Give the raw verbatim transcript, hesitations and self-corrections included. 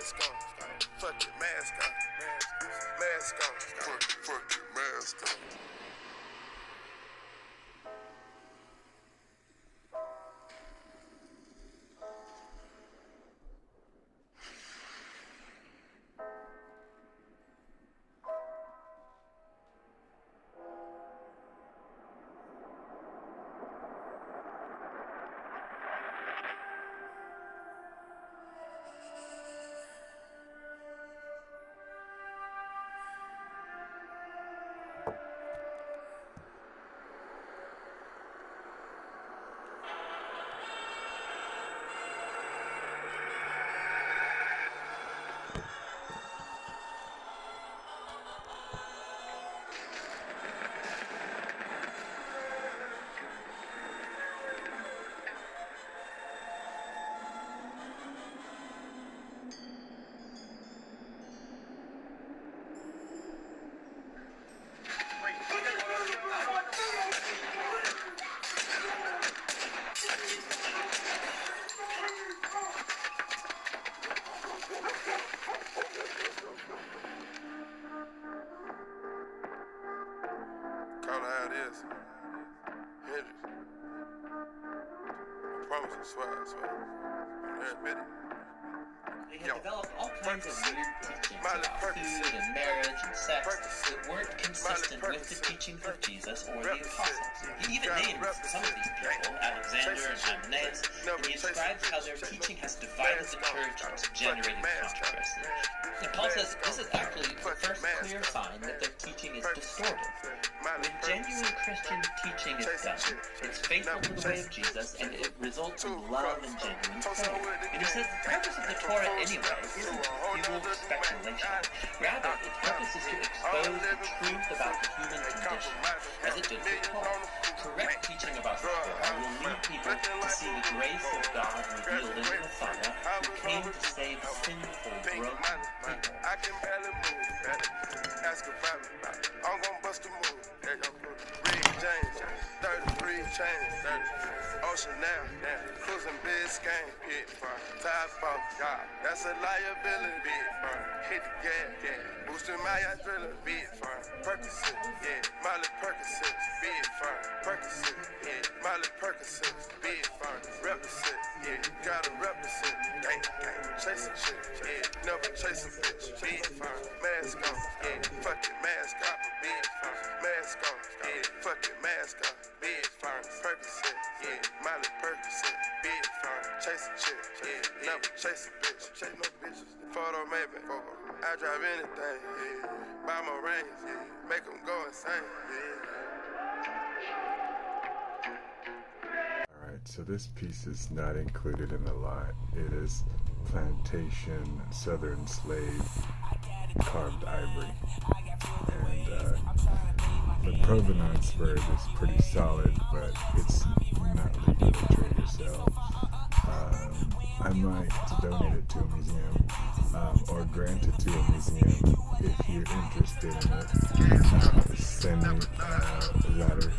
mask on. Fuck it, mask on. Mask on. Fuck it, fuck it, mask on. Call it how it is. Hendrix. I promise I swear, I swear. I'm there admitting. They had developed all kinds of weird teachings about food and marriage and sex that weren't consistent with the teachings of Jesus or the apostles. He even named some of these people, Alexander and Hymenaeus, and he describes how their teaching has divided the church and it's generated controversy. And Paul says this is actually the first clear sign that their teaching is distorted. When genuine Christian teaching is done, it's faithful to the way of Jesus, and it results in love and genuine faith. And he says the purpose of the Torah anyway isn't fuel speculation. Rather, its purpose is to expose the truth about the human condition, as it did for Paul. Correct teaching about the Torah will lead people to see the grace of God revealed in the Messiah, who came to save sinful, broken people. I can barely move, ask about me. I'm gonna bust a move. Rick James, thirty-three chains, Ocean now, cruising Biscayne, pit farm, top off, God, that's a liability, big farm, hit the gas, yeah, boosting my adrenaline, big farm, Percocet, yeah, Molly Percocet, big farm, Percocet, yeah, Molly Percocet, big farm, represent, yeah, gotta represent, gang, gang, chasing shit, yeah, never chasing bitch, big farm, mask on, yeah, fuck it, mask off, big farm, mask on, yeah, fuck it, mask off, big farm, Percocet, yeah, Molly Percocet, big farm, chasing shit, yeah, never chasing bitch, chase no bitches, photo maybe, I drive anything, yeah, buy my rings, yeah, make them go insane, yeah. Alright, so this piece is not included in the lot. It is plantation, southern slave, carved ivory. And uh, the provenance for it is pretty solid, but it's not legal to trade or sell. Um, I might donate it to a museum um, or grant it to a museum if you're interested in it. Uh, send me uh, that or